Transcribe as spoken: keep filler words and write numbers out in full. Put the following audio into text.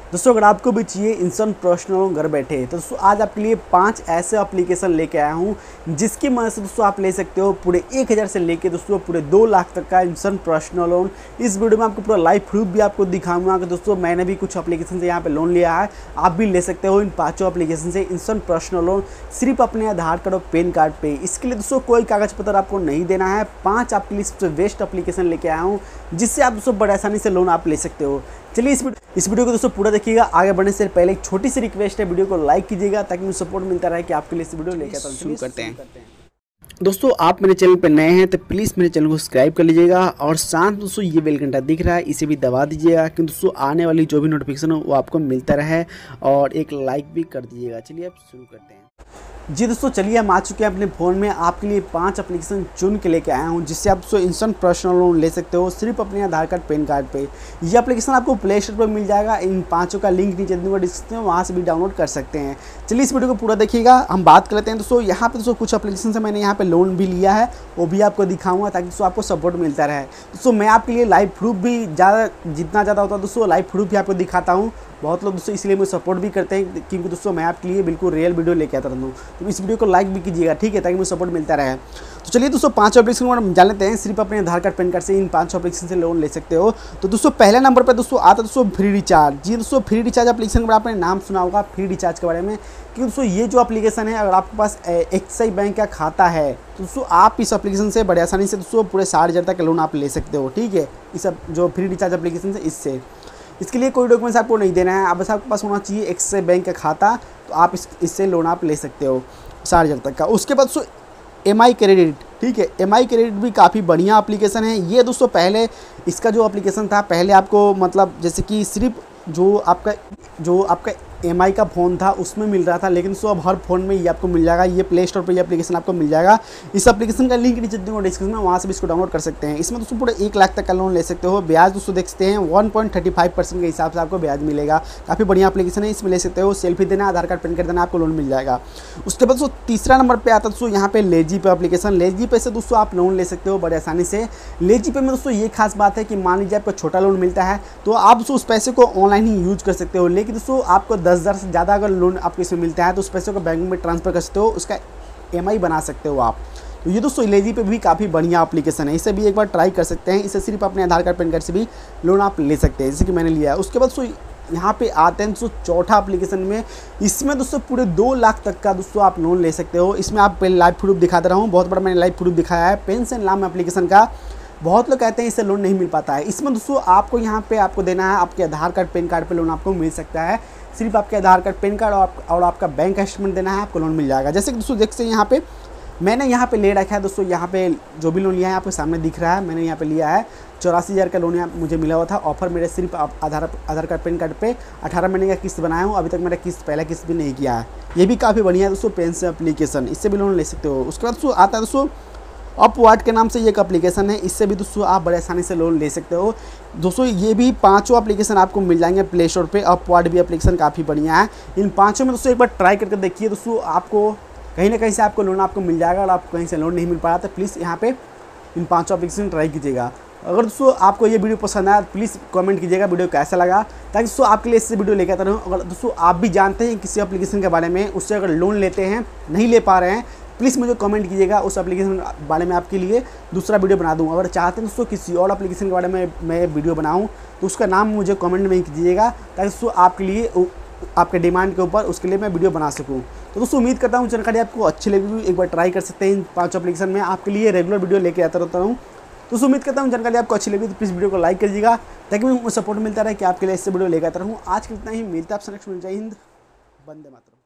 दोस्तों अगर आपको भी चाहिए इंस्टेंट पर्सनल घर बैठे तो दोस्तों आज आपके लिए पांच ऐसे एप्लीकेशन लेके आया हूँ जिसकी मदद से दोस्तों आप ले सकते हो पूरे एक हज़ार से लेके दोस्तों पूरे दो लाख तक का इंस्टेंट पर्सनल लोन। इस वीडियो में आपको पूरा लाइव प्रूफ भी आपको दिखाऊंगा कि दोस्तों मैंने भी कुछ एप्लीकेशन से यहाँ पे लोन लिया है, आप भी ले सकते हो इन पाँचों एप्लीकेशन से इंस्टेंट पर्सनल लोन सिर्फ अपने आधार कार्ड और पैन कार्ड पे। इसके लिए दोस्तों कोई कागज पत्र आपको नहीं देना है। पाँच आपके लिए सबसे बेस्ट एप्लीकेशन लेके आया हूँ जिससे आप दोस्तों बड़े आसानी से लोन आप ले सकते हो। चलिए इस इस वीडियो को दोस्तों पूरा देखिएगा। आगे बढ़ने से पहले एक छोटी सी रिक्वेस्ट है, वीडियो को लाइक कीजिएगा ताकि मुझे सपोर्ट मिलता रहे कि आपके लिए इस वीडियो लेकर आता हूं। शुरू करते हैं। दोस्तों आप मेरे चैनल पर नए हैं तो प्लीज़ मेरे चैनल को सब्सक्राइब कर लीजिएगा और साथ दोस्तों ये बेल घंटा दिख रहा है इसे भी दबा दीजिएगा कि दोस्तों आने वाली जो भी नोटिफिकेशन हो वो आपको मिलता रहे और एक लाइक भी कर दीजिएगा। चलिए अब शुरू करते हैं। जी दोस्तों चलिए हम आ चुके हैं अपने फ़ोन में। आपके लिए पांच एप्लीकेशन चुन के लेके आया हूं जिससे आप दोस्तों इंस्टेंट पर्सनल लोन ले सकते हो सिर्फ अपने आधार कार्ड पैन कार्ड पे। ये एप्लीकेशन आपको प्ले स्टोर पर मिल जाएगा। इन पांचों का लिंक नीचे दूंगा डिस्क्रिप्शन में, वहाँ से भी डाउनलोड कर सकते हैं। चलिए इस वीडियो को पूरा देखिएगा। हम बात कर लेते हैं दोस्तों। यहाँ पे दोस्तों कुछ एप्लीकेशन से मैंने यहाँ पे लोन भी लिया है, वो भी आपको दिखाऊंगा ताकि दोस्तों आपको सपोर्ट मिलता रहे। दोस्तों मैं आपके लिए लाइव प्रूफ भी ज़्यादा जितना ज़्यादा होता है दोस्तों लाइव प्रूफ भी आपको दिखाता हूँ। बहुत लोग दोस्तों इसलिए मुझे सपोर्ट भी करते हैं क्योंकि दोस्तों मैं आपके लिए बिल्कुल रियल वीडियो लेके आता रहता हूँ। तो इस वीडियो को लाइक भी कीजिएगा, ठीक है, ताकि मुझे सपोर्ट मिलता रहे। तो चलिए दोस्तों पांच एप्लीकेशन हम जान लेते हैं। सिर्फ अपने आधार कार्ड पैन कार्ड से इन पांच एप्लीकेशन से लोन ले सकते हो। तो दोस्तों पहले नंबर पर दोस्तों आता है दोस्तों फ्री रिचार्ज। जी दोस्तों फ्री रिचार्ज एप्लीकेशन का आपने नाम सुना होगा फ्री रिचार्ज के बारे में, क्योंकि दोस्तों ये जो एप्लीकेशन है अगर आपके पास एक्सिस बैंक का खाता है तो दोस्तों आप इस एप्लीकेशन से बड़े आसानी से दोस्तों पूरे साठ हज़ार तक का लोन आप ले सकते हो, ठीक है। इस जो फ्री रिचार्ज एप्लीकेशन से इससे इसके लिए कोई डॉक्यूमेंट्स आपको नहीं देना है, बस आपके पास होना चाहिए एक्सिस बैंक का खाता, तो आप इस इससे लोन आप ले सकते हो साठ हज़ार तक का। उसके बाद दोस्तों एम आई क्रेडिट, ठीक है, एम आई क्रेडिट भी काफ़ी बढ़िया एप्लीकेशन है। ये दोस्तों पहले इसका जो एप्लीकेशन था पहले आपको मतलब जैसे कि सिर्फ जो आपका जो आपका एम आई का फ़ोन था उसमें मिल रहा था, लेकिन दोस्तों अब हर फ़ोन में ये आपको मिल जाएगा। ये प्ले स्टोर पर ये एप्लीकेशन आपको मिल जाएगा। इस एप्लीकेशन का लिंक नीचे दूंगा डिस्क्रिप्शन में, वहाँ से भी इसको डाउनलोड कर सकते हैं। इसमें दोस्तों पूरे एक लाख तक का लोन ले सकते हो। ब्याज दोस्तों देख सकते हैं one point thirty five percent के हिसाब से आपको ब्याज मिलेगा। काफ़ी बढ़िया एप्लीकेशन है, इसमें ले सकते हो। सेल्फी देना, आधार कार्ड पैन कार्ड देना, आपको लोन मिल जाएगा। उसके बाद दोस्तों तीसरा नंबर पर आता है दोस्तों यहाँ पे लेजी पे एप्लीकेशन। लेजी पे से दोस्तों आप लोन ले सकते हो बड़े आसानी से। लेजी पे में दोस्तों ये खास बात है कि मान लीजिए आपको छोटा लोन मिलता है तो आप दोस्तों उस पैसे को ऑनलाइन ही यूज कर सकते हो, लेकिन दोस्तों आपको दस हज़ार से ज़्यादा लोन आपको इसमें मिलता है तो उस पैसे को बैंक में ट्रांसफर कर सकते हो, उसका एम आई बना सकते हो आप। तो ये दोस्तों लेजी पे भी काफ़ी बढ़िया एप्लीकेशन है, इसे भी एक बार ट्राई कर सकते हैं। इसे सिर्फ अपने आधार कार्ड पैन कार्ड से भी लोन आप ले सकते हैं, जैसे कि मैंने लिया है। उसके बाद दोस्तों यहाँ पे आते हैं दोस्तों चौथा एप्लीकेशन में। इसमें दोस्तों पूरे दो लाख तक का दोस्तों आप लोन ले सकते हो। इसमें आप पहले लाइव प्रूफ दिखाता रहा हूँ, बहुत बड़ा मैंने लाइव प्रूफ दिखाया है। पेंशन नाम एप्लीकेशन का बहुत लोग कहते हैं इससे लोन नहीं मिल पाता है। इसमें दोस्तों आपको यहाँ पे आपको देना है आपके आधार कार्ड पैन कार्ड पे लोन आपको मिल सकता है। सिर्फ आपके आधार कार्ड पैन कार्ड और, और आपका बैंक का स्टेटमेंट देना है, आपको लोन मिल जाएगा। जैसे कि दोस्तों देख सकते हैं यहाँ पे मैंने यहाँ पे ले रखा है दोस्तों, यहाँ पे जो भी लोन लिया है आपके सामने दिख रहा है। मैंने यहाँ पे लिया है चौरासी हज़ार का लोन यहाँ मुझे मिला हुआ था ऑफर। मेरे सिर्फ Aadhaar Aadhaar card PAN card पे अठारह महीने का किस्त बनाया हूँ, अभी तक मेरा किस्त पहला किस्त भी नहीं किया है। ये भी काफ़ी बढ़िया है दोस्तों पेंशन एप्लीकेशन, इससे भी लोन ले सकते हो। उसके बाद दोस्तों आता है दोस्तों अपवर्ड के नाम से ये एक एप्लीकेशन है, इससे भी दोस्तों आप बड़े आसानी से लोन ले सकते हो। दोस्तों ये भी पांचों एप्लीकेशन आपको मिल जाएंगे प्ले स्टोर पे। अपवर्ड भी एप्लीकेशन काफ़ी बढ़िया है। इन पांचों में दोस्तों एक बार ट्राई करके देखिए दोस्तों, आपको कहीं ना कहीं से आपको लोन आपको मिल जाएगा। और आपको कहीं से लोन नहीं मिल पा रहा तो प्लीज़ यहाँ पे इन पाँचों एप्लीकेशन ट्राई कीजिएगा। अगर दोस्तों आपको ये वीडियो पसंद आया प्लीज़ कमेंट कीजिएगा वीडियो कैसा लगा, ताकि दोस्तों आपके लिए इससे वीडियो लेकर आता रहूँ। अगर दोस्तों आप भी जानते हैं किसी एप्लीकेशन के बारे में, उससे अगर लोन लेते हैं नहीं ले पा रहे हैं, प्लीज़ मुझे कमेंट कीजिएगा। उस एप्लीकेशन के बारे में आपके लिए दूसरा वीडियो बना दूँगा। अगर चाहते हैं दोस्तों किसी और एप्लीकेशन के बारे में मैं वीडियो बनाऊँ तो उसका नाम मुझे कमेंट में कीजिएगा, ताकि दोस्तों आपके लिए आपके डिमांड के ऊपर उसके लिए मैं वीडियो बना सकूँ। तो दोस्तों उम्मीद करता हूँ जानकारी आपको अच्छी लगी। एक बार ट्राई कर सकते हैं इन पाँच एप्लीकेशन में, आपके लिए रेगुलर वीडियो लेके आता रहता हूँ। तो दोस्तों उम्मीद करता हूँ जानकारी आपको अच्छी लगी तो प्लीज़ वीडियो को लाइक करिएगा ताकि मुझे सपोर्ट मिलता रहे कि आपके लिए इससे वीडियो लेकर आता रहूँ। आज के इतना ही, मिलता है आपसे नेक्स्ट में। जय हिंद, वंदे मातरम।